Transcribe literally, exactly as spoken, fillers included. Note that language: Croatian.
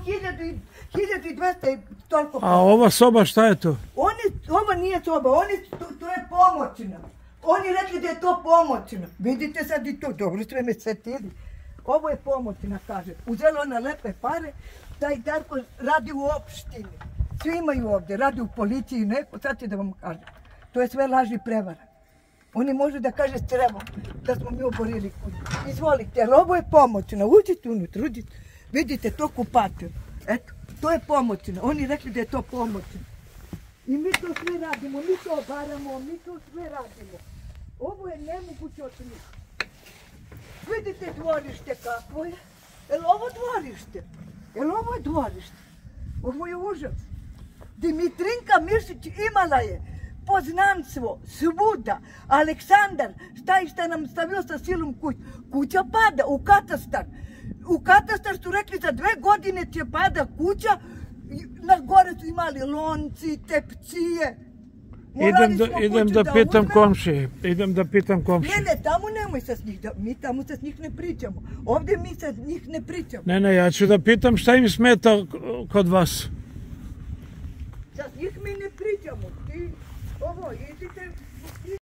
hiljadu i dvesta i toliko. A ova soba šta je to? Oni, ovo nije soba, oni, to, to je pomoćna. Oni rekli da je to pomoćna. Vidite sad i to, dobro ste me setili. Ovo je pomoćna, kaže. Uzela ona lepe pare, taj Darko radi u opštini. Svi imaju ovdje, radi u policiji, neko, sad će da vam kažem. To je sve laž i prevara. Oni može da kaže strevo da smo mi oborili kuću. Izvolite, jer ovo je pomoćna, uđite unutra, uđite. Vidite to kupator. Eto, to je pomoćna. Oni rekli da je to pomoćna. I mi to sve radimo, mi to obaramo, mi to sve radimo. Ovo je nemoguće otići. Vidite dvorište kako je. Jel ovo dvorište? Jel ovo je dvorište? Ovo je užas. Dimitrinka Mišić imala je poznanstvo svuda. Aleksandar, šta i šta nam stavio sa silom kuć. Kuća pada u katastar. U katastar su rekli za dve godine će pada kuća. Na gore su imali lonci, tepcije. Idem da, idem da pitam komšije. Idem da pitam komšije. Ne, ne, tamo nemoj sa s njih. Mi tamo sa s njih ne pričamo. Ovdje mi sa njih ne pričamo. Ne, ne, ja ću da pitam šta im smeta kod vas. Sa njih mi ne pričamo. Ti, ovo, idite...